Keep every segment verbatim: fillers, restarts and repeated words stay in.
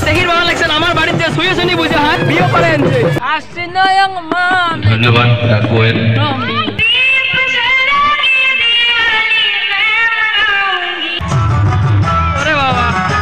দেখি ভালো লাগছে আমার বাড়িতে শুয়ে শুনি বুঝে হয় বিয়ে করে আনছে আসছে নয়ং মা ধন্যবাদ কোয়েল ওরে বাবা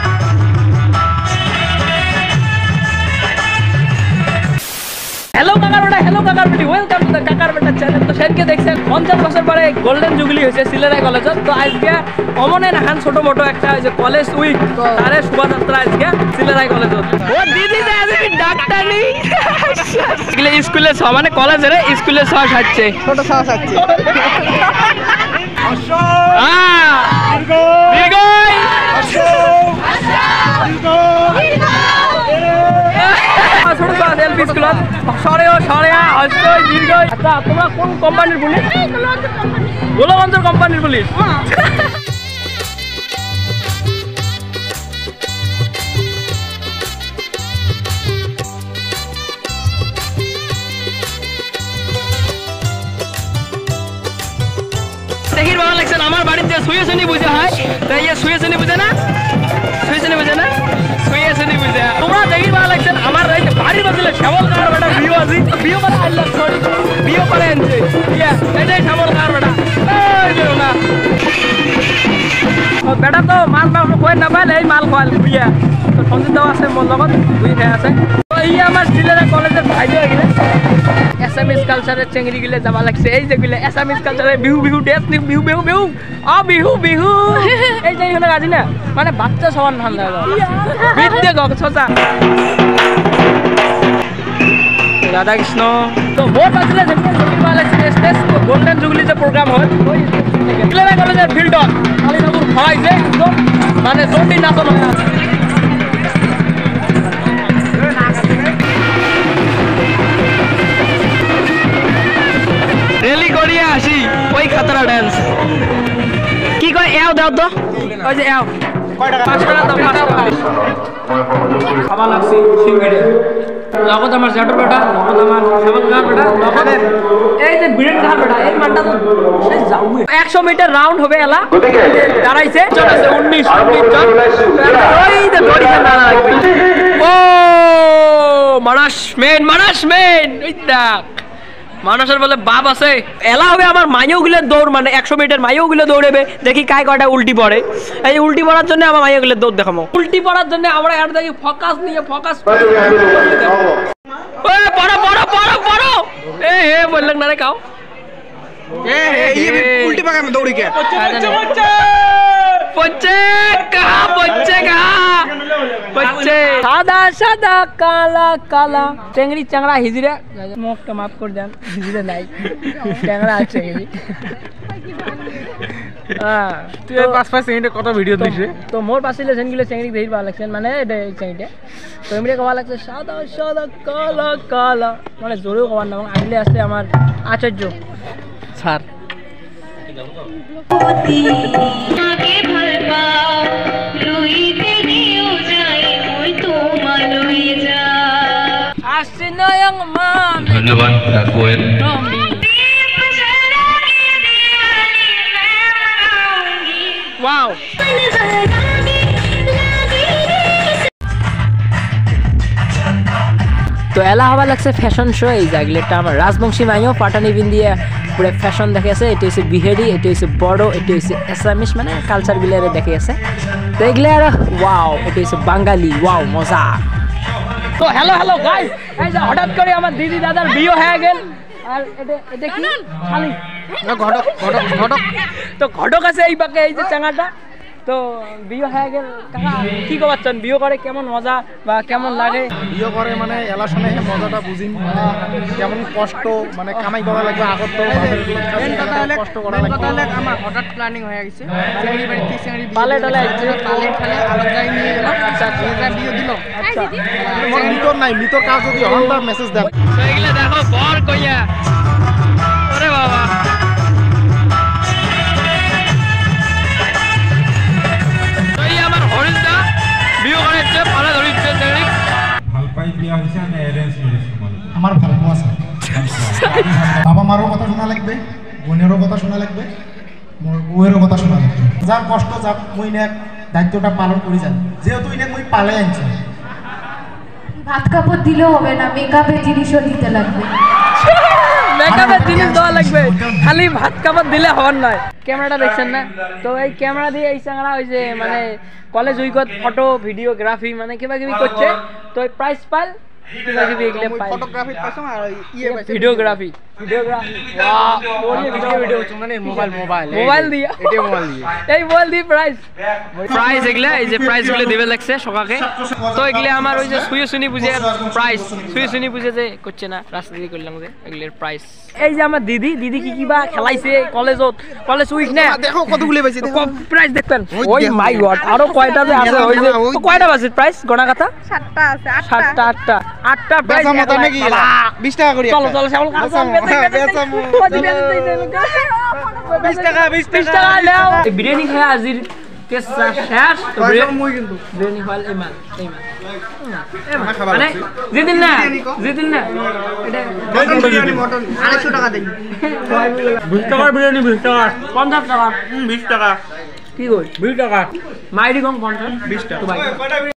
হ্যালো কাকারবেটা হ্যালো কাকারবেটি ওয়েলকাম টু দ্য কাকারবেটা চ্যানেল। তো সেদিনকে দেখছেন পঞ্চাশ বছর পরে গোল্ডেন জুবিলি হয়েছে চিলারাই কলেজত। তো আজকে অমনে নাখান ছোট মোটো একটা যে কলেজ উইক তারে শোভাযাত্রা আজকে চিলারাই কলেজত। ও দিদি ডাক্তার নেই এগুলো স্কুলে ছ মানে কলেজের স্কুলে ছ সাজছে ছোট ছ সাজছে তোমরা কোন কোম্পানির পুলিশ? গোলাগঞ্জ কোম্পানির পুলিশ। দেখির ভালো লাগছে আমার বাড়িতে শুয়ে শুনি বুঝে হয় তাই শুয়ে শুনি বুঝে না শুয়ে শুনি বুঝে না শুয়ে শুনি বুঝে তোমরা দেখির ভালো লাগছে আমার বাড়ির বদলে শ্যামল কার বেটা বিয়ে আছে বিয়ে করে আনলাম সরি বিয়ে করে আনছে এটাই শ্যামল কার বেটা না বেটা তো মাছ মাংস খোয়াই না পাইলে এই মাল খোয়াল বিয়ে তো সঞ্জিত দাও আছে মোর লগত দুই ভাই আছে। তো এই আমার চিলারাই কলেজের ভাই হয়ে গেলে এসামিস কালচারের চেংড়ি গিলে যাবা লাগছে এই যে গিলে এসামিস কালচারের বিহু বিহু ড্যান্স বিহু বিহু বিহু আ বিহু বিহু এই যে হলো আজি না মানে বাচ্চা সমান ঠান্ডা বিদ্যে গক ছচা রাধা কৃষ্ণ। তো মোট আসলে স্টেজ গোল্ডেন জুবলি যে প্রোগ্রাম হয় ওই চিলারাই কলেজের ফিল্ডত খালি ঠাকুর খাওয়াইছে একদম মানে চন্ডী নাচন হয় রেলি করিয়ে আসি ওই খাতরা ডান্স কি কয় এও দাও তো ওই যে এও পাঁচ টাকা দাও পাঁচ টাকা খাওয়া লাগছে সিঙ্গিরে লগত আমার জ্যাঠুর বেটা লগত আমার শ্যামল কার বেটা লগত এই যে বিরেন কার বেটা এই মানটা তো সেই যাও একশো মিটার রাউন্ড হবে এলা দাঁড়াইছে চলেছে উনিশ উনিশ জন ওই যে দড়ি না লাগবে ও মানাস মেন মানাস মেন ওই দেখ মানুষের বলে বাপ আছে এলা হবে আমার মাইও গুলো দৌড় মানে একশো মিটার মাইও গুলো দৌড়েবে দেখি কায় কয়টা উল্টি পড়ে এই উল্টি পড়ার জন্য আমার মাইও গুলো দৌড় দেখাবো উল্টি পড়ার জন্য আমরা আর দেখি ফোকাস নিয়ে ফোকাস ওই পড়ো পড়ো পড়ো পড়ো এ হে বললেন না রে কাও এ হে উল্টি পাকা আমি দৌড়ি কে বচ্চে বচ্চে কহা বচ্চে কহা বচ্চে সাদা সাদা কালা কালা চেংড়ি চাংড়া হিজরে মুখটা মাফ করে দেন হিজরে নাই চাংড়া আছে হ্যাঁ তুই পাঁচ পাঁচ সেকেন্ডে কত ভিডিও দিস তো মোর পাশে সেনগুলো চেংড়ি দেখি ভালো লাগছে মানে এটা চেংড়িটা তো এমনি কবা লাগছে সাদা সাদা কালা কালা মানে জোরেও কবার না আগলে আসছে আমার আচার্য স্যার আসছে নয়ং মা ধন্যবাদ কোয়েল ওয়াও তো এলা হওয়া লাগছে ফ্যাশন শো এই জাগলেটা আমার রাজবংশী মাইও পাটানি বিন্দিয়ে পুরো ফ্যাশন দেখে আছে এটা হচ্ছে বিহেরি এটা হচ্ছে বড় এটা হচ্ছে এসামিস মানে কালচার গুলো দেখে আছে তো এগুলো আর ওয়াও এটা হচ্ছে বাঙালি ওয়াও মজা। তো হ্যালো হ্যালো গাইস এই যে হঠাৎ করে আমার দিদি দাদার বিয়ে হয়ে গেল আর এটা এটা কি খালি ঘটক ঘটক ঘটক তো ঘটক আছে এই বাকে এই যে চাঙাটা তো বিয়ে হয়ে গেল কাকা কি কবাচ্ছেন বিয়ে করে কেমন মজা বা কেমন লাগে? বিয়ে করে মানে এলা শুনে মজাটা বুঝিন মানে কেমন কষ্ট মানে কামাই করা লাগবে আগত তো কষ্ট করা লাগবে কথা হলে আমার হঠাৎ প্ল্যানিং হয়ে গেছে চেংড়ি বাড়ি থেকে চেংড়ি পালে টালে আইছে পালে ঠালে আলাদা জায়গায় নিয়ে গেল আচ্ছা এটা বিয়ে দিল আচ্ছা মোর মিতর নাই মিতর কাজ যদি হন্ডা মেসেজ দেন তো এগুলা দেখো বর কইয়া ওরে বাবা আমার ভালো আছে বাবা মারও কথা শোনা লাগবে বোনেরও কথা শোনা লাগবে মোর বউয়েরও কথা শোনা লাগবে যার কষ্ট যাক মই না দায়িত্বটা পালন করি যান যেহেতু ইনে মই পালে আনছি ভাত কাপড় দিলেও হবে না, মেকআপের জিনিসও দিতে লাগবে। মেকআপের জিনিস দেওয়া লাগবে, খালি ভাত কাপড় দিলে হওয়ার নয়। ক্যামেরাটা দেখছেন না? তো এই ক্যামেরা দিয়ে এই চাংরা ওই যে মানে কলেজ উইকত ফটো ভিডিওগ্রাফি মানে কিবা কিবি করছে, তো প্রাইজ পাল কিবা কিবি এগুলো পাই। ফটোগ্রাফি পাইছো আর ইয়ে পাইছো ভিডিওগ্রাফি ভিডিওগ্রাফি ওয়াও ওরে ভিডিও ভিডিও মানে মোবাইল মোবাইল মোবাইল দিয়া এটা মোবাইল দিয়ে এই মোবাইল দি প্রাইজ প্রাইজ এগুলা এই যে প্রাইজ গুলো দিবে লাগছে সকাকে। তো এগুলা আমার ওই যে সুই শুনি বুঝে প্রাইজ সুই শুনি বুঝে যে করছে না রাস্তা দিয়ে করলাম যে এগুলোর প্রাইজ। এই যে আমার দিদি দিদি কি কিবা খেলাইছে কলেজত, কলেজ উইক না দেখো কতগুলো পাইছে, দেখো প্রাইজ দেখবেন। ওই মাই গড আরো কয়টা যে আছে ওই যে কয়টা বাজে প্রাইজ গণা কথা সাতটা আছে, সাতটা আটটা আটটা প্রাইজ মত নাকি বিশ টাকা করে। চলো চলো শ্যামল কাম বেচামু বিশ টাকা বিশ টাকা নাও। বিরিয়ানি খায় আজির কেসা শেষ। তো মই কিন্তু বিরিয়ানি খাইল ইমান ইমান মানে যেদিন না যেদিন না এটা মটন বিরিয়ানি মটন আড়াইশো টাকা দেই। বিশ টাকার বিরিয়ানি বিশ টাকা পঞ্চাশ টাকা বিশ টাকা কি কই বিশ টাকা মাইরি কম পঞ্চাশ বিশ টাকা।